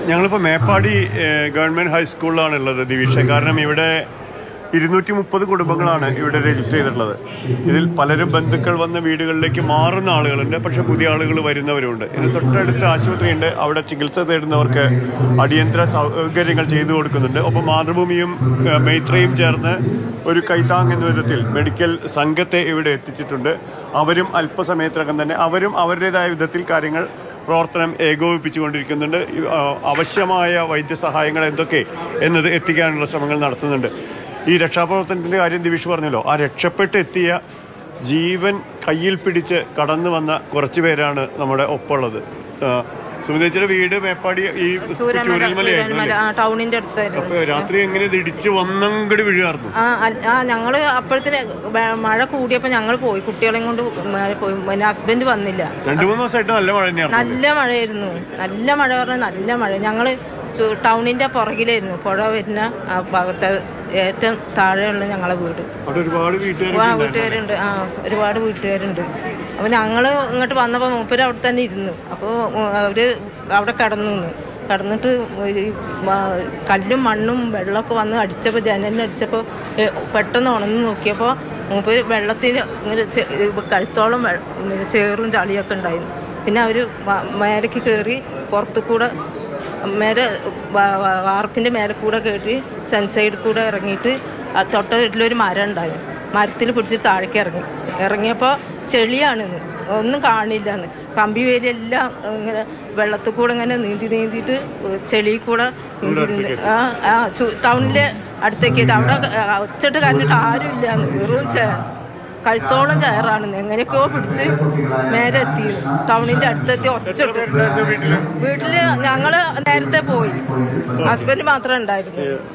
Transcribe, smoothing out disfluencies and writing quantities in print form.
ഞങ്ങളിപ്പോൾ മേപ്പാടി ഗവൺമെൻറ് ഹൈസ്കൂളിലാണുള്ളത് ദിവിഷ. കാരണം ഇവിടെ 230 കുടുംബങ്ങളാണ് ഇവിടെ രജിസ്റ്റർ ചെയ്തിട്ടുള്ളത്. ഇതിൽ പലരും ബന്ധുക്കൾ വന്ന വീടുകളിലേക്ക് മാറുന്ന ആളുകളുണ്ട്, പക്ഷെ പുതിയ ആളുകൾ വരുന്നവരുണ്ട്. ഇതിന് തൊട്ടടുത്ത് ആശുപത്രിയുണ്ട്, അവിടെ ചികിത്സ തേടുന്നവർക്ക് അടിയന്തര സൗകര്യങ്ങൾ ചെയ്തു കൊടുക്കുന്നുണ്ട്. ഒപ്പം മാതൃഭൂമിയും മൈത്രയും ചേർന്ന് ഒരു കൈത്താങ് എന്ന വിധത്തിൽ മെഡിക്കൽ സംഘത്തെ ഇവിടെ എത്തിച്ചിട്ടുണ്ട്. അവരും അല്പസമയത്തിനകം തന്നെ അവരുടേതായ വിധത്തിൽ കാര്യങ്ങൾ പ്രവർത്തനം ഏകോപിപ്പിച്ചുകൊണ്ടിരിക്കുന്നുണ്ട്. ആവശ്യമായ വൈദ്യസഹായങ്ങൾ എന്തൊക്കെ എന്നത് എത്തിക്കാനുള്ള ശ്രമങ്ങൾ നടത്തുന്നുണ്ട്. ഈ രക്ഷാപ്രവർത്തനത്തിൻ്റെ കാര്യം ദിവിഷ് പറഞ്ഞല്ലോ, ആ രക്ഷപ്പെട്ട് എത്തിയ ജീവൻ കയ്യിൽ പിടിച്ച് കടന്നു വന്ന കുറച്ച് പേരാണ് നമ്മുടെ ഒപ്പമുള്ളത്. സുമിതേച്ചിയുടെ വീട് മേപ്പാടി ഈ ടൗണിന്റെ അടുത്തായിരുന്നു. രാത്രി എങ്ങനെ ഇടിച്ച് വന്നങ്ങട് വീഴായിരുന്നു. ഞങ്ങള് അപ്പോഴത്തിന് മഴ കൂടിയപ്പോ ഞങ്ങൾ പോയി, കുട്ടികളെയും കൊണ്ട് പോയി. പിന്നെ ഹസ്ബൻഡ് വന്നില്ല. 2-3 ദിവസമായിട്ട് നല്ല മഴ തന്നെയാണ്. നല്ല മഴയായിരുന്നു, നല്ല മഴ പറഞ്ഞാൽ നല്ല മഴ. ഞങ്ങള് ടൗണിന്റെ പുറകിലായിരുന്നു, പുഴ വരുന്ന ആ ഭാഗത്ത് ഏറ്റവും താഴെയുള്ള ഞങ്ങളെ വീട്. വീട്ടുകാരുണ്ട്, ഒരുപാട് വീട്ടുകാരുണ്ട്. അപ്പോൾ ഞങ്ങൾ ഇങ്ങോട്ട് വന്നപ്പോൾ മൂപ്പര് അവിടെ തന്നെ ഇരുന്നു. അപ്പോൾ അവർ അവിടെ കിടന്നിട്ട് കല്ലും മണ്ണും വെള്ളമൊക്കെ വന്ന് അടിച്ചപ്പോൾ, ജനലിനടിച്ചപ്പോൾ പെട്ടെന്ന് ഉണർന്ന് നോക്കിയപ്പോൾ മൂപ്പര് വെള്ളത്തിന് ഇങ്ങനെ കഴുത്തോളം ചേറും ചളിയൊക്കെ ഉണ്ടായിരുന്നു. പിന്നെ അവർ മേലേക്ക് കയറി പുറത്തു കൂടെ വാർപ്പിൻ്റെ മേലെ കൂടെ കയറ്റി സൺസൈഡിൽ കൂടെ ഇറങ്ങിയിട്ട് തൊട്ട വീട്ടിലൊരു മരം ഉണ്ടായിരുന്നു. മരത്തിൽ പിടിച്ചിട്ട് താഴേക്ക് ഇറങ്ങിയപ്പോൾ ചെളിയാണെന്ന്, ഒന്നും കാണില്ലെന്ന്. കമ്പി വേലിയെല്ലാം ഇങ്ങനെ വെള്ളത്തിൽ കൂടെ ഇങ്ങനെ നീന്തിയിട്ട് ചെളിയിൽ കൂടെ ടൗണിൻ്റെ അടുത്തേക്ക് എത്തി. അവിടെ ഒച്ചിട്ട് കണ്ടിട്ട് ആരും ഇല്ലാന്ന്, വെറും കഴുത്തോളം ചെയറാണെന്ന്. എങ്ങനെയൊക്കെയോ പിടിച്ച് മേലെ എത്തി, ടൗണിന്റെ അടുത്തെത്തി. ഒച്ചിട്ട് വീട്ടില് ഞങ്ങള് നേരത്തെ പോയി, ഹസ്ബൻഡ് മാത്രമേ ഉണ്ടായിരുന്നു.